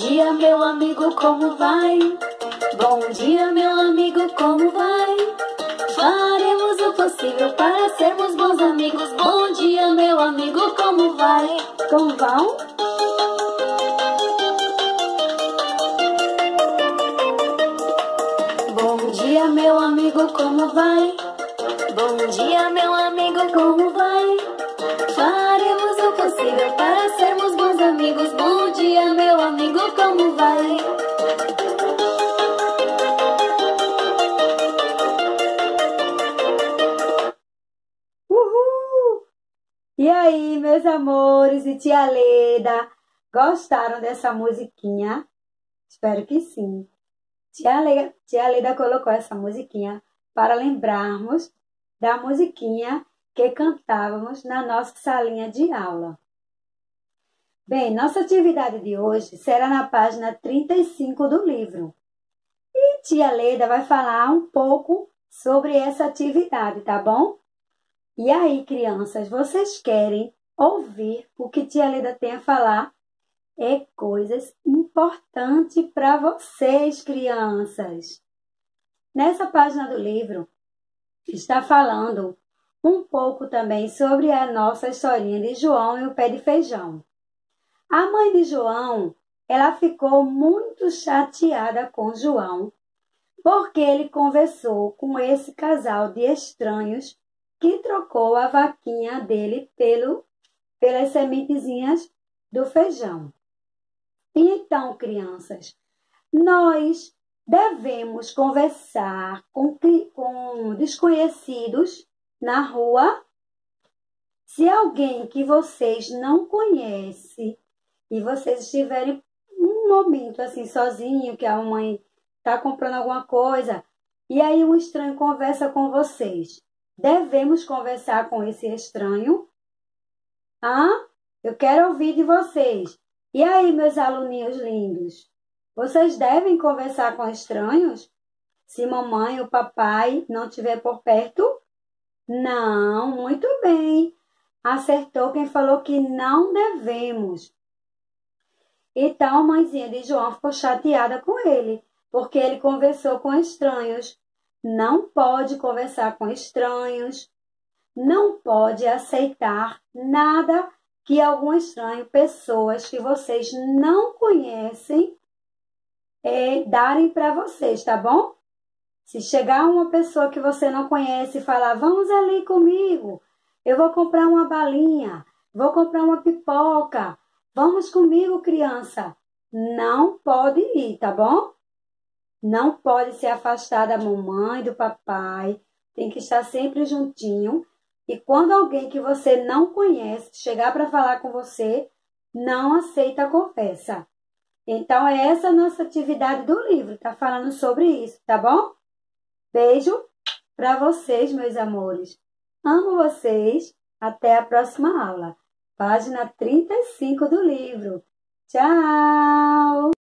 dia, meu amigo, como vai? Bom dia, meu amigo, como vai? Faremos o possível para sermos bons amigos. Bom dia, meu amigo, como vai? Como vão? Bom dia, meu amigo, como vai? Bom dia, meu amigo, como vai? Faremos o possível para sermos bons amigos. Bom dia, meu amigo, como vai? Uhul! E aí, meus amores e tia Leda, gostaram dessa musiquinha? Espero que sim. Tia Leda colocou essa musiquinha para lembrarmos da musiquinha que cantávamos na nossa salinha de aula. Bem, nossa atividade de hoje será na página 35 do livro. E tia Leda vai falar um pouco sobre essa atividade, tá bom? E aí, crianças, vocês querem ouvir o que tia Leda tem a falar? É coisas importantes para vocês, crianças. Nessa página do livro, está falando um pouco também sobre a nossa historinha de João e o pé de feijão. A mãe de João, ela ficou muito chateada com João, porque ele conversou com esse casal de estranhos que trocou a vaquinha dele pelas sementezinhas do feijão. E então, crianças, nós devemos conversar com desconhecidos na rua. Se alguém que vocês não conhecem e vocês estiverem um momento assim sozinho, que a mãe está comprando alguma coisa, e aí um estranho conversa com vocês, devemos conversar com esse estranho? Eu quero ouvir de vocês. E aí, meus aluninhos lindos? Vocês devem conversar com estranhos? Se mamãe ou papai não estiver por perto? Não, muito bem. Acertou quem falou que não devemos. Então, a mãezinha de João ficou chateada com ele, porque ele conversou com estranhos. Não pode conversar com estranhos. Não pode aceitar nada que algum estranho, pessoas que vocês não conhecem, darem para vocês, tá bom? Se chegar uma pessoa que você não conhece e falar, vamos ali comigo, eu vou comprar uma balinha, vou comprar uma pipoca, vamos comigo, criança. Não pode ir, tá bom? Não pode se afastar da mamãe, do papai, tem que estar sempre juntinho. E quando alguém que você não conhece chegar para falar com você, não aceita a conversa. Então, é essa a nossa atividade do livro, tá falando sobre isso, tá bom? Beijo para vocês, meus amores. Amo vocês. Até a próxima aula. Página 35 do livro. Tchau!